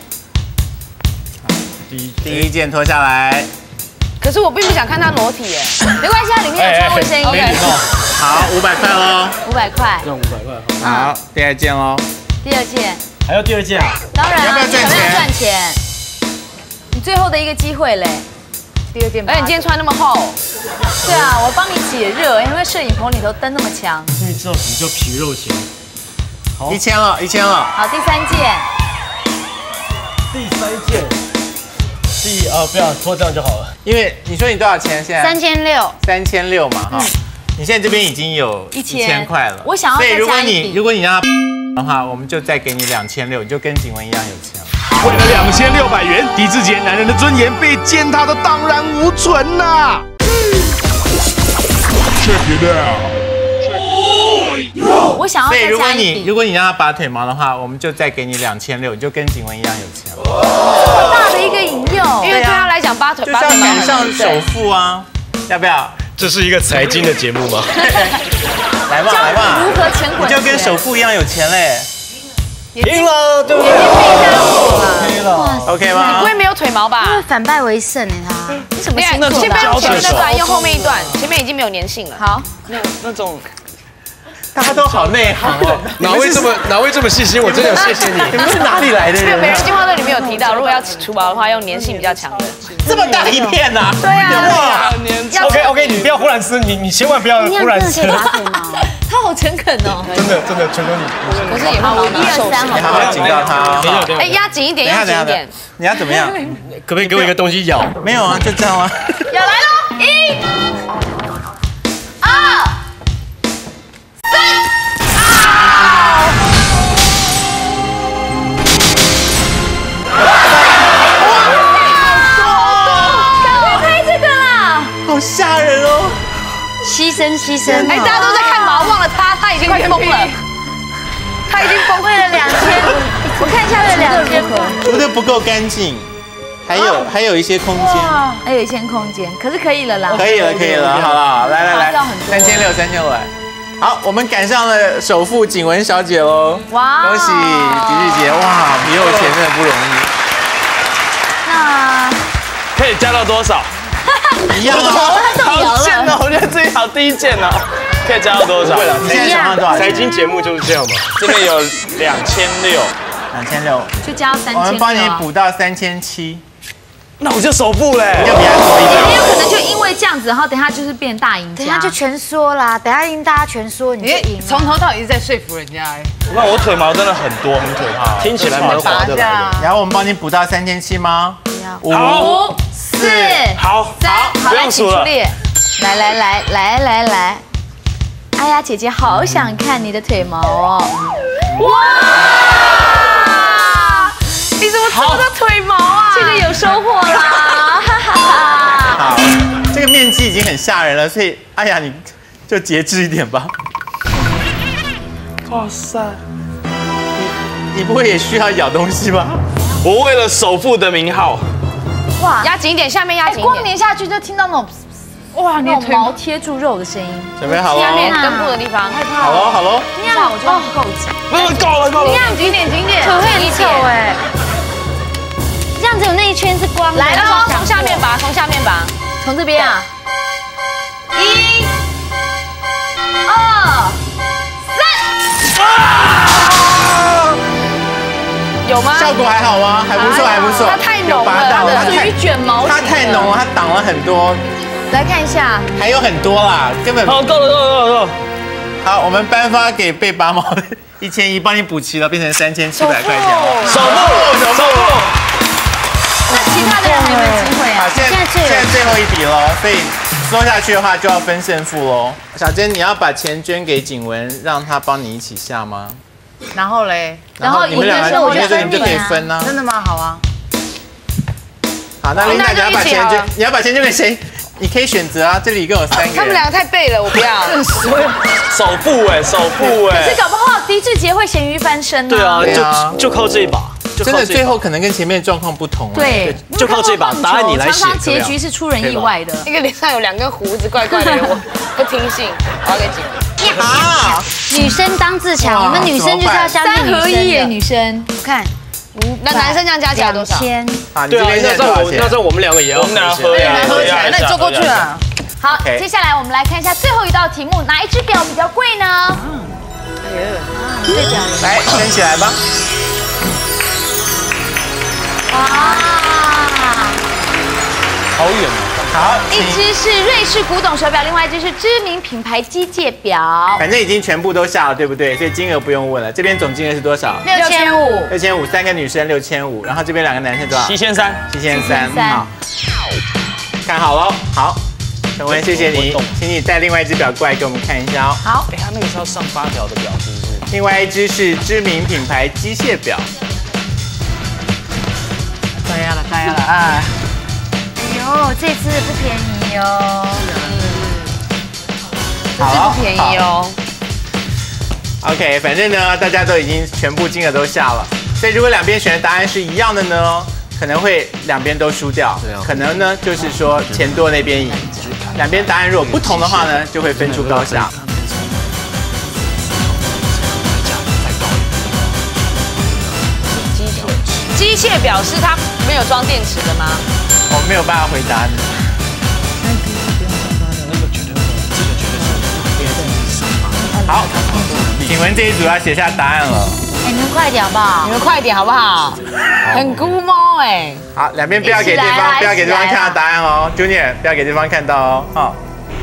Speaker 1: 第一件脱下来。
Speaker 9: 可是我并不想看他裸体耶。
Speaker 5: 没关系，它里面有穿卫生衣。
Speaker 1: 好，500块喽。
Speaker 5: 500块。
Speaker 3: 这样500块。
Speaker 1: 好，第二件喽。
Speaker 5: 第二件。
Speaker 3: 还有第二件啊？
Speaker 5: 当然，
Speaker 1: 要不要赚钱？
Speaker 5: 赚钱。你最后的一个机会嘞。第二件。
Speaker 9: 而且你今天穿那么厚。
Speaker 5: 对啊，我帮你解热，因为摄影棚里头灯那么强。
Speaker 3: 终于知道什么叫皮肉钱。
Speaker 1: 好，1000了，1000了。
Speaker 5: 好，第三件。
Speaker 3: 第三件。不要拖这样就好了。
Speaker 1: 因为你说你多少钱现在
Speaker 5: 3600。
Speaker 1: 3600嘛，哈。你现在这边已经有1000块了。
Speaker 5: 我想要再加一笔。
Speaker 1: 如果你让他的话，我们就再给你2600，你就跟景文一样有钱了。
Speaker 7: 为了2600元，狄志杰男人的尊严被践踏的荡然无存呐！Check it out。
Speaker 5: 我想要再加一笔。
Speaker 1: 如果你让他拔腿毛的话，我们就再给你2600，你就跟景文一样有钱了。
Speaker 5: 这么大的一个引诱，
Speaker 9: 因为对他来讲，拔腿毛
Speaker 1: 就是要赶上首富啊，要不要？
Speaker 3: 这是一个财经的节目吗？
Speaker 1: 来嘛，来嘛，
Speaker 5: 如何钱滚钱？
Speaker 1: 你就跟首富一样有钱嘞。
Speaker 3: 赢了，对不对？
Speaker 1: 可以了 ，OK 吗？
Speaker 9: 你不会没有腿毛吧？
Speaker 10: 反败为胜哎，他。
Speaker 5: 你什么星座的？
Speaker 9: 先不用前面那段，用后面一段，前面已经没有粘性了。
Speaker 5: 好，
Speaker 6: 那种。
Speaker 1: 大家都好内行哦，
Speaker 3: 哪位这么细心？我真的有谢谢你。
Speaker 1: 你们是哪里来的人？
Speaker 9: 这个美人计划队里面有提到，如果要除毛的话，用粘性比较强的。
Speaker 1: 这么大一片呐！
Speaker 9: 对啊，
Speaker 3: 哇 OK， 你不要忽然撕，你千万不要忽然撕。
Speaker 5: 他好诚恳哦。
Speaker 3: 真的，全都你。
Speaker 9: 可是也会
Speaker 5: 1、2、3，
Speaker 1: 你好好警告他。
Speaker 9: 哎，压紧一点，压紧一点。
Speaker 1: 你要怎么样？
Speaker 3: 可不可以给我一个东西咬？
Speaker 1: 没有啊，就这样啊。
Speaker 5: 要来喽！1、2、好吓人哦！
Speaker 10: 牺牲。
Speaker 9: 哎，大家都在看毛，忘了他已经快疯了。他已经崩溃了2000，
Speaker 5: 我看一下这2000，
Speaker 1: 我觉得不够干净，还有一些空间，
Speaker 5: 还有一些空间，可是可以了啦。
Speaker 1: 可以了，好了，来，3600来。好，我们赶上了首富景文小姐喽！哇，恭喜狄志杰！哇，皮肉钱真的不容易。
Speaker 5: 那
Speaker 6: 可以加到多少？
Speaker 1: 一样的，
Speaker 6: 好贱哦！我觉得自己好低贱哦。可以加到多少？
Speaker 1: 你现在想要多少？
Speaker 3: 财经节目就是这样嘛。
Speaker 6: 这边有2600，
Speaker 1: 2600，
Speaker 5: 就加到3600。
Speaker 1: 我们帮你补到3700。
Speaker 6: 那我就首富嘞，
Speaker 1: 要比他多一
Speaker 5: 也有可能就因为这样子，然后等下就是变大赢家，
Speaker 10: 等下就全说啦，等下赢大家全说，你就赢。
Speaker 4: 从头到尾是在说服人家哎。
Speaker 6: 那我腿毛真的很多，很可怕。
Speaker 3: 听起来蛮滑的。
Speaker 1: 然后我们帮你补到3700吗
Speaker 5: ？5、4、
Speaker 6: 好
Speaker 5: ，3，
Speaker 6: 不用数了。
Speaker 5: 来，哎呀，姐姐好想看你的腿毛哦！哇，你怎么这么多腿毛啊？这个有收获啦！
Speaker 1: 好，这个面积已经很吓人了，所以哎呀，你就节制一点吧。哇塞，你不会也需要咬东西吧？
Speaker 6: 我为了首富的名号，
Speaker 5: 哇，
Speaker 9: 压紧一点，下面压紧一点。
Speaker 5: 光粘下去就听到那种哇，那种毛贴住肉的声音。
Speaker 1: 准备好了，
Speaker 9: 下面根部的地方。
Speaker 1: 好喽。
Speaker 5: 这样我觉得不够紧。
Speaker 6: 不是够了。
Speaker 5: 这样紧一点，
Speaker 10: 腿会很丑哎。这样子有那一圈是光的。
Speaker 9: 来了，从下面拔，
Speaker 5: 从这边啊。1、2、3。
Speaker 9: 有吗？
Speaker 1: 效果还好吗？还不错。
Speaker 9: 它太浓了，
Speaker 5: 它属于卷毛。
Speaker 1: 它太浓了，它挡了很多。
Speaker 5: 来看一下，
Speaker 1: 还有很多啦，根本。
Speaker 6: 好，够了。
Speaker 1: 好，我们颁发给被拔毛的1100，帮你补齐了，变成3700块钱了。
Speaker 6: 首富。
Speaker 5: 那其他的人还有没有机会啊？
Speaker 1: 好，现在最后一笔喽，所以说下去的话就要分胜负喽。小珍，你要把钱捐给景文，让他帮你一起下吗？
Speaker 4: 然后嘞，
Speaker 1: 然后你们两个，我觉得你们就可以分啊。
Speaker 4: 真的吗？好啊。
Speaker 1: 好，那琳达你要把钱捐，你要把钱捐给谁？你可以选择啊，这里一共有3个人。
Speaker 9: 他们2个太背了，我不要。
Speaker 6: 首富哎，首富哎。
Speaker 5: 可是搞不好狄志杰会咸鱼翻身呢。
Speaker 3: 对啊，就靠这一把。
Speaker 1: 真的最后可能跟前面状况不同。
Speaker 5: 对，
Speaker 3: 就靠这把，答案你来写。
Speaker 5: 常常结局是出人意外的。
Speaker 9: 一个脸上有2根胡子，怪怪的，我不听信，我要给姐。
Speaker 5: 你好，女生当自强，我们女生就是要相信3合1耶，女生。看，
Speaker 9: 那男生这样加起来多少
Speaker 5: ？2000。
Speaker 3: 对啊，那这样我们2个也要。
Speaker 6: 我们俩合起来，
Speaker 4: 那你坐过去啊。
Speaker 5: 好，接下来我们来看一下最后一道题目，哪一只表比较贵呢？这表
Speaker 1: 来升起来吧。
Speaker 5: 哇，
Speaker 6: 好远哦。
Speaker 1: 好，
Speaker 5: 一只是瑞士古董手表，另外一只是知名品牌机械表。
Speaker 1: 反正已经全部都下了，对不对？所以金额不用问了。这边总金额是多少？6500，3个女生6500，然后这边2个男生多少？7300。好，看好喽。好，陈文，谢谢你，请你带另外一只表过来给我们看一下哦。
Speaker 5: 好，
Speaker 6: 他那个是要上8条的表，是不是？
Speaker 1: 另外一只是知名品牌机械表。
Speaker 4: 大家了啊！
Speaker 5: 哎呦，这次不便宜哦。
Speaker 1: 好，
Speaker 9: 不便宜哦。
Speaker 1: OK， 反正呢，大家都已经全部金额都下了，所以如果2边选的答案是一样的呢，可能会2边都输掉。可能呢，就是说钱多那边赢。2边答案如果不同的话呢，就会分出高下。
Speaker 9: 机械表是它没有装电池的吗？
Speaker 1: 我没有办法回答你。好，请问这一组要写下答案了。
Speaker 5: 你们快点好不好？
Speaker 9: 你们快点好不好？很估摸哎。
Speaker 1: 好，2边不要给对方，不要给对方看到答案哦 ，Junior 不要给对方看到哦。好，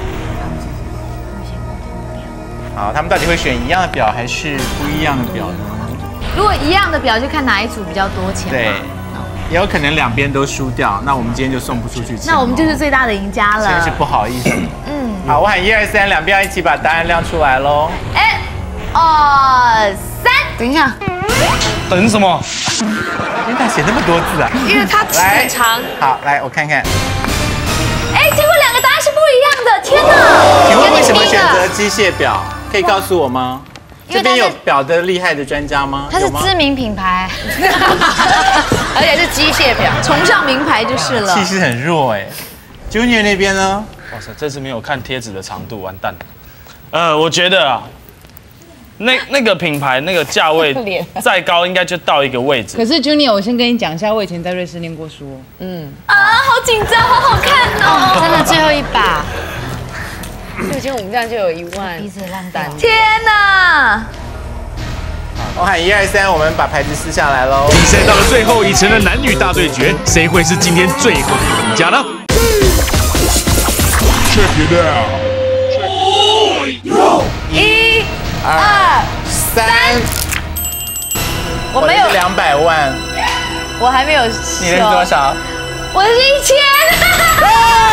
Speaker 1: 好，他们到底会选一样的表还是不一样的表呢？
Speaker 5: 如果一样的表，就看哪一组比较多钱。
Speaker 1: 对，也有可能2边都输掉，那我们今天就送不出去钱。
Speaker 5: 那我们就是最大的赢家了。
Speaker 1: 真是不好意思。好，我喊1、2、3，2边要一起把答案亮出来喽。
Speaker 5: 1、2、3，
Speaker 9: 等一下，
Speaker 6: 等什么？
Speaker 1: 琳达写那么多字啊？
Speaker 9: 因为它很长。
Speaker 1: 好，来我看看。
Speaker 5: 哎，结果2个答案是不一样的，天哪！
Speaker 1: 请问为什么选择机械表？可以告诉我吗？这边有表的厉害的专家吗？
Speaker 5: 它是知名品牌，
Speaker 9: 而且是机械表，
Speaker 5: 崇尚名牌就是了。
Speaker 1: 气势很弱哎。Junior 那边呢？
Speaker 6: 哇塞，这次没有看贴纸的长度，完蛋了。我觉得啊，那个品牌那个价位再高，应该就到一个位置。
Speaker 4: 可是 Junior， 我先跟你讲一下，我以前在瑞士念过书。
Speaker 5: 好紧张，好好看哦！
Speaker 10: 真的最后一把。
Speaker 9: 就今天我们这样就有1万，
Speaker 10: 鼻子烂蛋。
Speaker 5: 天哪！
Speaker 1: 我喊1、2、3，我们把牌子撕下来喽。
Speaker 7: 比赛到了最后，已成了男女大对决，谁会是今天最后的赢家呢
Speaker 1: ？Check it out。1、2、3，我们有200万，
Speaker 5: 我还没有。
Speaker 1: 你的是多少？
Speaker 5: 我的是1000。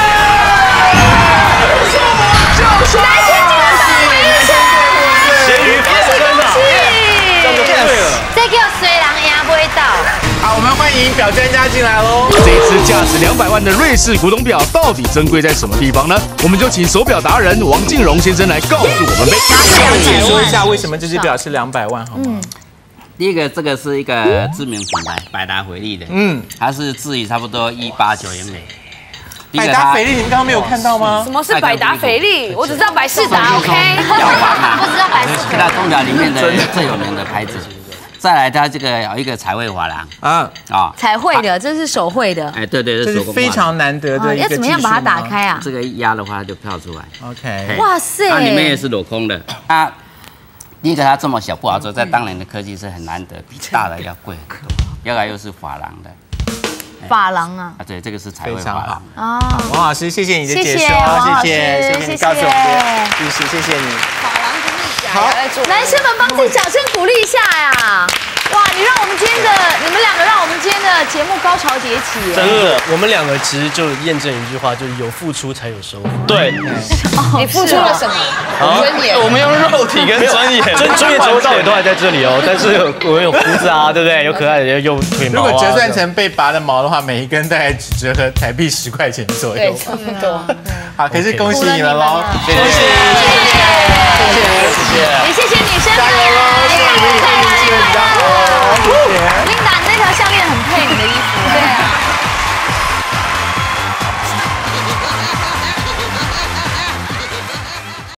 Speaker 5: 男生竟然返回1000，
Speaker 6: 咸鱼翻身啊！这样就对了。
Speaker 5: 再给我衰人赢不会到。
Speaker 1: 好，我们欢迎表专家进来喽。
Speaker 7: 这一只价值200万的瑞士古董表到底珍贵在什么地方呢？我们就请手表达人王敬荣先生来告诉我们呗。
Speaker 1: 解说一下为什么这只表是200万好吗？
Speaker 11: 第一个，这个是一个知名品牌百达翡丽的，它是至于差不多189元。
Speaker 1: 百达翡丽，你们刚刚没有看到吗？
Speaker 9: 什么是百达翡丽？我只知道百事达 ，OK？
Speaker 5: 不知道百事达。
Speaker 11: 那钟表里面的最有名的牌子。再来，它这个有一个彩绘珐琅
Speaker 5: 彩绘的，这是手绘的。
Speaker 11: 哎，对，
Speaker 1: 这是非常难得的一个技术。
Speaker 5: 要怎么样把它打开啊？
Speaker 11: 这个一压的话就跳出来。
Speaker 1: OK。
Speaker 5: 哇塞！
Speaker 11: 它里面也是镂空的。它第一个它这么小不好做，在当年的科技是很难得，比大的要贵很多。第二个又是珐琅的。
Speaker 5: 珐琅啊！
Speaker 11: 对，这个是彩绘珐琅。
Speaker 5: 啊，
Speaker 1: 王老师，谢谢你的解说，谢谢你告诉我们的知识，谢谢你。
Speaker 9: 珐琅就是假。
Speaker 5: 好，男生们帮自己掌声鼓励一下呀！哇，你们2个让我们今天的节目高潮迭起。
Speaker 3: 真的，我们两个其实就验证一句话，就是有付出才有收获。
Speaker 6: 对，
Speaker 5: 你付出了什么？
Speaker 6: 尊严。我们用肉体跟尊严，
Speaker 3: 尊严从头到尾都还在这里哦。但是我们有胡子啊，对不对？有可爱的，有腿毛啊。
Speaker 1: 如果折算成被拔的毛的话，每一根大概只折合台币10块钱左右。
Speaker 5: 对，差不多。
Speaker 1: 好，可是恭喜你们喽！
Speaker 5: 谢谢，谢谢，谢谢。